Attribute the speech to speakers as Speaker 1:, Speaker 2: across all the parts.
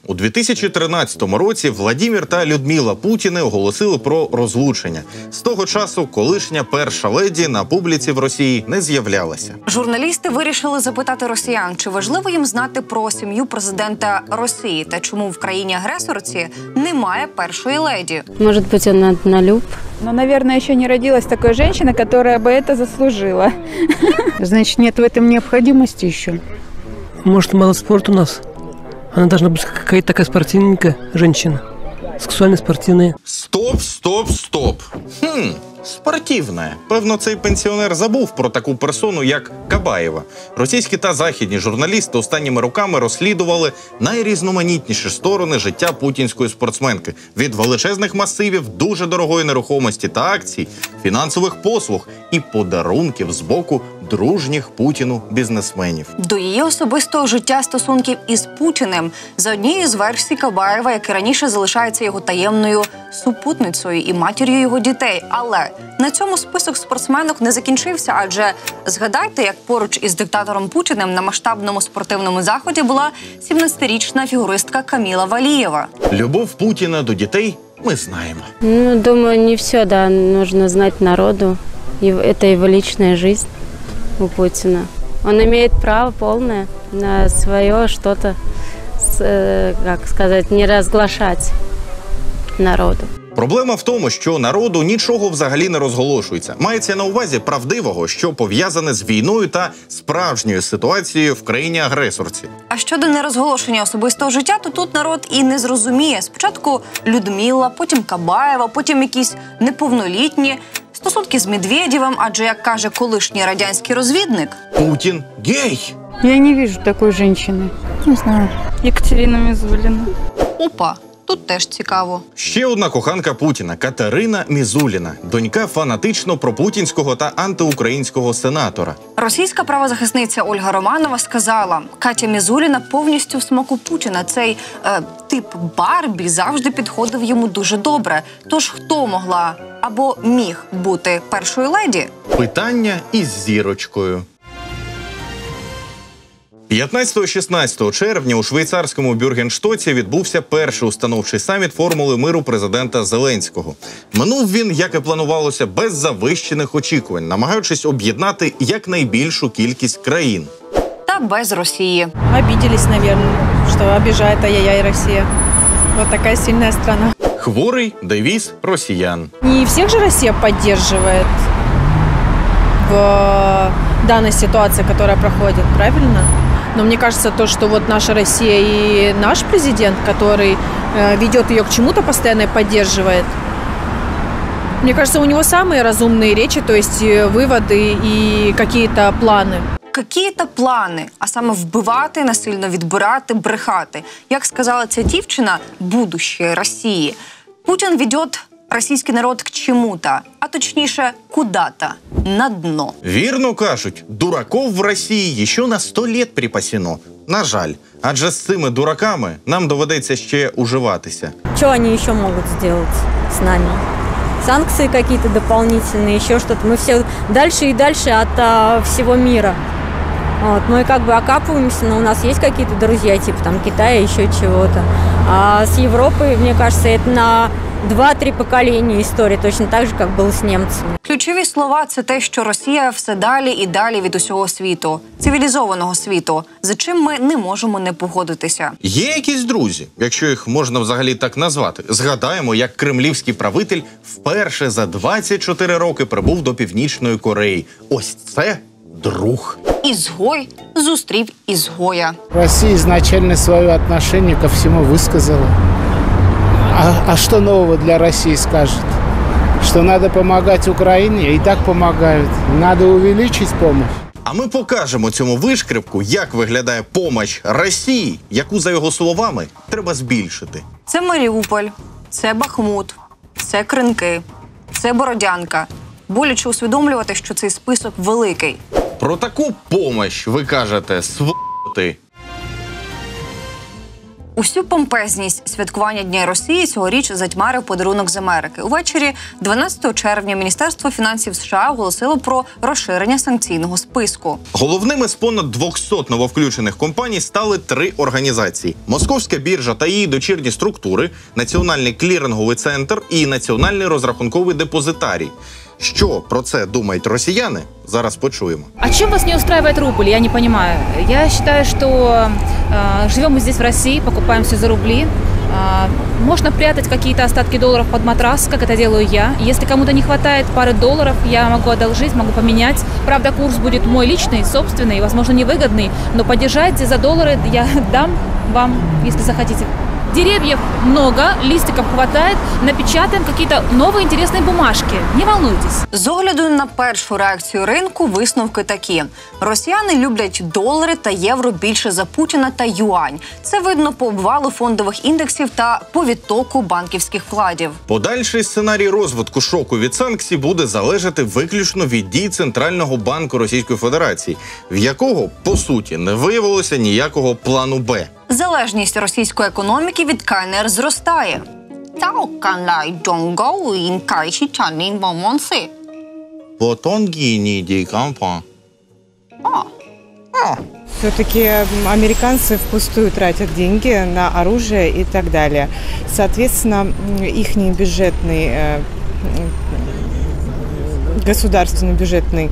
Speaker 1: У 2013 році Владимир та Людмила Путіни оголосили про розлучення. З того часу колишня перша леді на публіці в Росії не з'являлася.
Speaker 2: Журналісти вирішили запитати росіян, чи важливо їм знати про сім'ю президента Росії та чому в країні-агресорці немає першої леді.
Speaker 3: Може бути, вона однолюб?
Speaker 4: Но, наверное, еще не родилась такой женщина, которая бы это заслужила.
Speaker 5: Значит, нет в этом необходимости еще.
Speaker 6: Может, мало спорта у нас? Она должна быть какая-то такая спортивненькая женщина. Сексуально спортивная.
Speaker 1: Стоп. Спортивна. Певно, цей пенсіонер забув про таку персону, як Кабаєва. Російські та західні журналісти останніми роками розслідували найрізноманітніші сторони життя путінської спортсменки. Від величезних масивів дуже дорогої нерухомості та акцій, фінансових послуг і подарунків з боку дружніх Путіну бізнесменів.
Speaker 2: До її особистого життя стосунків із Путіним за однією з версій Кабаєва, як і раніше залишається його таємною супутницею і матір'ю його дітей. Але на цьому список спортсменок не закінчився, адже згадайте, як поруч із диктатором Путіним на масштабному спортивному заході була 17-річна фігуристка Каміла Валієва.
Speaker 1: Любов Путіна до дітей ми знаємо.
Speaker 3: Думаю, не все, да, нужно знать народу. Это его личная жизнь у Путина. Он имеет право полное на свое что-то, как сказать, не разглашать народу.
Speaker 1: Проблема в тому, що народу нічого взагалі не розголошується. Мається на увазі правдивого, що пов'язане з війною та справжньою ситуацією в країні-агресорці.
Speaker 2: А щодо нерозголошення особистого життя, то тут народ і не зрозуміє. Спочатку Людмила, потім Кабаєва, потім якісь неповнолітні. Стосунки з Медведєвим, адже, як каже колишній радянський розвідник,
Speaker 1: Путін гей!
Speaker 5: Я не вижу такой женщины.
Speaker 4: Не знаю. Екатерина Мизулина.
Speaker 2: опа, тут теж цікаво.
Speaker 1: Ще одна коханка Путіна – Катерина Мізуліна, донька фанатично пропутінського та антиукраїнського сенатора.
Speaker 2: Російська правозахисниця Ольга Романова сказала, Катя Мізуліна повністю в смаку Путіна. Цей тип Барбі завжди підходив йому дуже добре. Тож хто могла або міг бути першою леді?
Speaker 1: Питання із зірочкою. 15-16 червня у швейцарському Бюргенштоці відбувся перший установчий саміт формули миру президента Зеленського. Минув він, як і планувалося, без завищених очікувань, намагаючись об'єднати якнайбільшу кількість країн.
Speaker 2: Та без Росії.
Speaker 4: Обиделись, наверное, что обижает ай-яй-яй Россия. Вот такая сильная страна.
Speaker 1: Хворий девіз росіян.
Speaker 4: Не всех же Россия поддерживает в данной ситуации, которая проходит, правильно? Но мне кажется, то, что вот наша Россия и наш президент, который ведет ее к чему-то, постоянно и поддерживает, мне кажется, у него самые разумные речи, то есть выводы и какие-то планы.
Speaker 2: Які-то плани, а саме вбивати, насильно відбирати, брехати. Як сказала ця дівчина, будущее Росії. Путін ведет российский народ к чему-то, а точніше, куда-то, на дно.
Speaker 1: Вірно кажуть, дураков в Росії ще на 100 лет припасено. На жаль, адже з цими дураками нам доведеться ще уживатися.
Speaker 7: Что они еще могут сделать с нами? Санкции какие-то дополнительные, еще что-то. Мы все дальше и дальше от всего мира. Вот. Ну и как бы окапываемся, но у нас есть какие-то друзья, типа там Китая, еще чего-то. А с Европой, мне кажется, это на 2-3 покоління історії, точно так же, як було з німцями.
Speaker 2: Ключові слова – це те, що Росія все далі і далі від усього світу, цивілізованого світу, за чим ми не можемо не погодитися.
Speaker 1: Є якісь друзі, якщо їх можна взагалі так назвати. Згадаємо, як кремлівський правитель вперше за 24 роки прибув до Північної Кореї. Ось це друг.
Speaker 2: Ізгой зустрів ізгоя.
Speaker 8: Россия изначально свое отношение ко всему высказала. А что нового для России скажет? Что надо помогать Украине? И так помогают. Надо увеличить помощь.
Speaker 1: А ми покажемо цьому вишкрипку, як виглядає помощь Росії, яку, за його словами, треба збільшити.
Speaker 2: Це Маріуполь, це Бахмут, це Кринки, це Бородянка. Боляче усвідомлювати, що цей список великий.
Speaker 1: Про таку помощь ви кажете, сволоти.
Speaker 2: Усю помпезність святкування Дня Росії цьогоріч затьмарив подарунок з Америки. Увечері 12 червня Міністерство фінансів США оголосило про розширення санкційного списку.
Speaker 1: Головними з понад 200 нововключених компаній стали 3 організації: Московська біржа та її дочірні структури, Національний кліринговий центр і Національний розрахунковий депозитарій. Що про це думають росіяни? Зараз почуємо.
Speaker 9: А чем вас не устраивает рубль? Я не понимаю. Я считаю, что живем мы здесь в России, покупаем все за рубли. Можно прятать какие-то остатки долларов под матрас, как это делаю я. Если кому-то не хватает пары долларов, я могу одолжить, могу поменять. Правда, курс будет мой личный, собственный, возможно, невыгодный, но поддержать за доллары я дам вам, если захотите. Деревьев много, листиков хватает, напечатаем какие-то новые интересные бумажки. Не волнуйтесь.
Speaker 2: З огляду на першу реакцію ринку висновки такі. Росіяни люблять долари та євро більше за Путіна та юань. Це видно по обвалу фондових індексів та по відтоку банківських вкладів.
Speaker 1: Подальший сценарій розвитку шоку від санкцій буде залежати виключно від дій Центрального банку Російської Федерації, в якого, по суті, не виявилося ніякого плану «Б».
Speaker 2: Залежність російської економіки від КНР зростає.
Speaker 10: Все-таки американцы впустую тратят деньги на оружие и так далее. Соответственно, их бюджетный, государственный бюджетный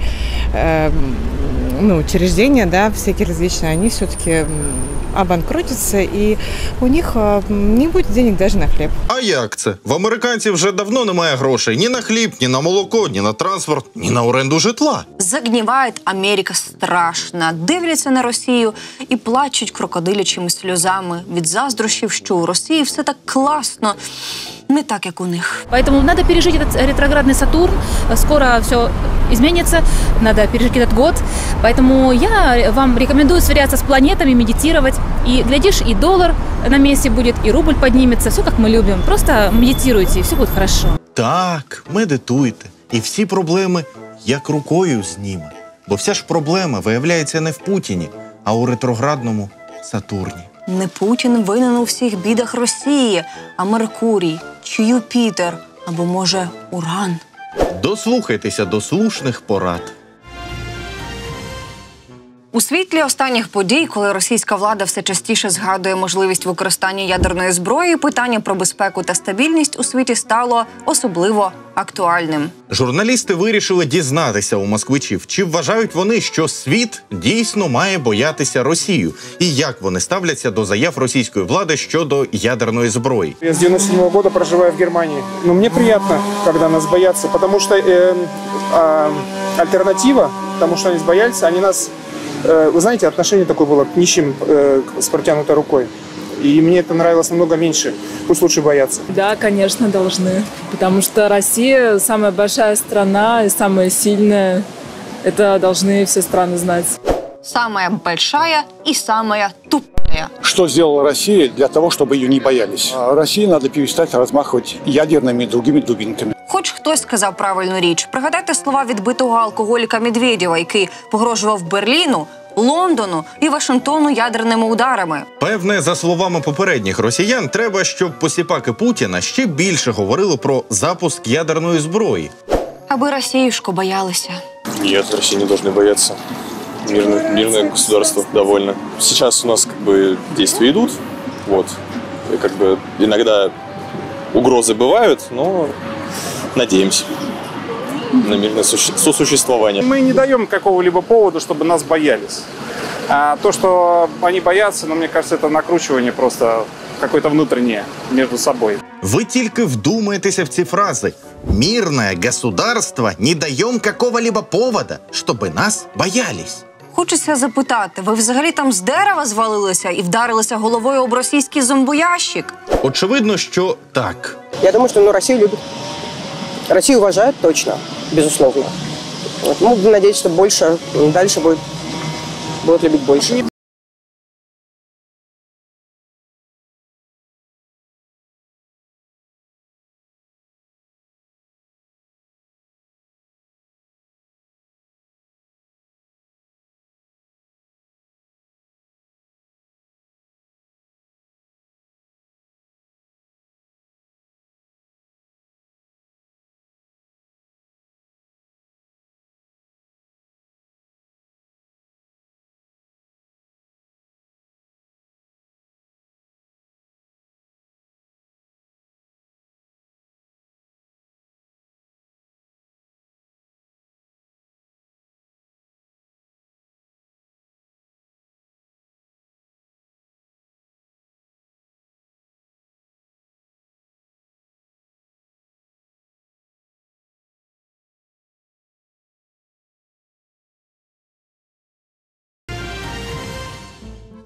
Speaker 10: учреждения, да, всякие различные, они все-таки обанкротятся, и у них не будет денег даже на хліб.
Speaker 1: А як це? В американців вже давно немає грошей ні на хліб, ні на молоко, ні на транспорт, ні на оренду житла.
Speaker 2: Загніває Америка страшно, дивляться на Росію і плачуть крокодилячими сльозами від заздрощів, що у Росії все так класно, не так, як у них.
Speaker 9: Поэтому надо пережить этот ретроградный Сатурн. Скоро все изменится, надо пережить этот год. Поэтому я вам рекомендую сверяться с планетами, медитировать. И, глядишь, и доллар на месте будет, и рубль поднимется. Все, как мы любим. Просто медитируйте, и все будет хорошо.
Speaker 1: Так, медитуйте. І всі проблеми як рукою зніме. Бо вся ж проблема виявляється не в Путіні, а у ретроградному Сатурні.
Speaker 2: Не Путін винен у всіх бідах Росії, а Меркурій чи Юпітер, або, може, Уран.
Speaker 1: Дослухайтеся до слушних порад.
Speaker 2: У світлі останніх подій, коли російська влада все частіше згадує можливість використання ядерної зброї, питання про безпеку та стабільність у світі стало особливо актуальним.
Speaker 1: Журналісти вирішили дізнатися у москвичів, чи вважають вони, що світ дійсно має боятися Росію, і як вони ставляться до заяв російської влади щодо ядерної зброї.
Speaker 11: Я з 97-го року проживаю в Германії. Но мені приємно, коли нас бояться, тому що альтернатива тому, що вони бояться, вони нас... Вы знаете, отношение такое было к нищим с протянутой рукой. И мне это нравилось намного меньше. Пусть лучше боятся.
Speaker 12: Да, конечно, должны. Потому что Россия самая большая страна и самая сильная. Это должны все страны знать.
Speaker 2: Самая большая и самая тупая.
Speaker 13: Что сделала Россия для того, чтобы ее не боялись? России надо перестать размахивать ядерными и другими дубинками.
Speaker 2: Хоч хтось сказав правильну річ. Пригадайте слова відбитого алкоголіка Медведєва, який погрожував Берліну, Лондону і Вашингтону ядерними ударами.
Speaker 1: Певне, за словами попередніх росіян, треба, щоб посіпаки Путіна ще більше говорили про запуск ядерної зброї.
Speaker 2: Аби Росіюшку боялися.
Speaker 14: Нет, России не должны бояться. Мирное государство довольно. Сейчас у нас действия идут. Вот. И иногда угрозы бывают, но надеемся на мирное сосуществование.
Speaker 11: Мы не даем какого-либо повода, чтобы нас боялись. А то, что они боятся, мне кажется, это накручивание просто какое-то внутреннее между собой.
Speaker 1: Ви тільки вдумайтеся в ці фрази. Мирное государство не даем какого-либо повода, чтобы нас боялись.
Speaker 2: Хочеться запитати, ви взагалі там з дерева звалилися і вдарилися головою об російський зомбоящик?
Speaker 1: Очевидно, що так.
Speaker 15: Я думаю, что Россию любят. Россию уважают точно, безусловно. Вот, будем надеяться, что дальше будут любить больше.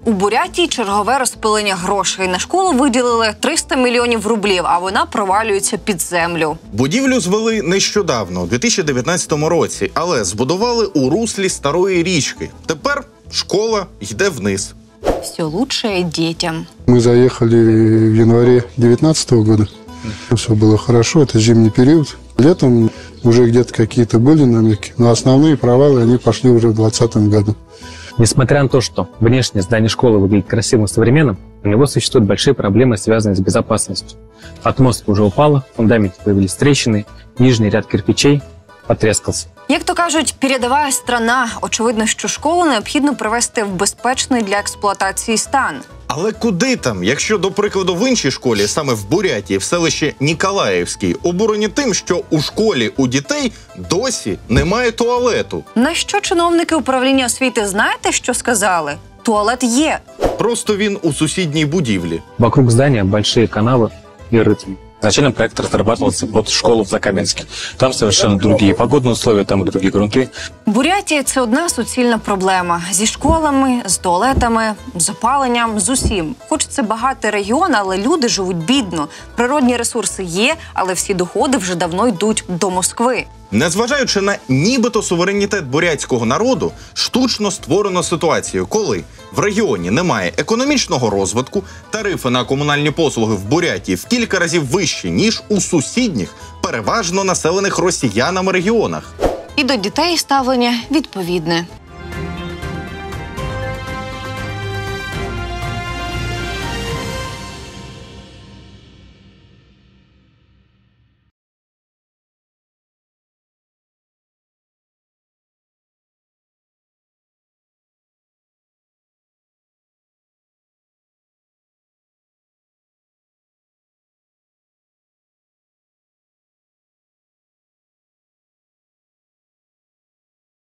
Speaker 2: У Бурятії чергове розпилення грошей. На школу виділили 300 мільйонів рублів, а вона провалюється під землю.
Speaker 1: Будівлю звели нещодавно, у 2019 році, але збудували у руслі старої річки. Тепер школа йде вниз.
Speaker 2: Все лучшее детям.
Speaker 16: Мы заехали в январе 2019 года. Все было хорошо, это зимний период. Летом уже где-то какие-то были намеки, но основные провалы, они пошли уже в 2020 году.
Speaker 17: Несмотря на то, что внешнее здание школы выглядит красивым и современным, у него существуют большие проблемы, связанные с безопасностью. Отмостка уже упала, в фундаменте появились трещины, нижний ряд кирпичей потрескался.
Speaker 2: Як то кажуть, передова страна. Очевидно, що школу необхідно привести в безпечний для експлуатації стан.
Speaker 1: Але куди там, якщо, до прикладу, в іншій школі, саме в Бурятії, в селищі Ніколаївській, обурені тим, що у школі у дітей досі немає туалету.
Speaker 2: На що чиновники управління освіти знаєте, що сказали? Туалет є.
Speaker 1: Просто він у сусідній будівлі.
Speaker 17: Вокруг здания большие канавы и рытвины. Изначально проект разрабатывался под школу в Закаменске. Там совершенно другие погодные условия, там другие грунты.
Speaker 2: Бурятія – це одна суцільна проблема. Зі школами, з туалетами, з опаленням, з усім. Хоч це багатий регіон, але люди живуть бідно. Природні ресурси є, але всі доходи вже давно йдуть до Москви.
Speaker 1: Незважаючи на нібито суверенітет бурятського народу, штучно створено ситуацію, коли в регіоні немає економічного розвитку, тарифи на комунальні послуги в Бурятії в кілька разів вищі, ніж у сусідніх, переважно населених росіянами регіонах.
Speaker 2: І до дітей ставлення відповідне.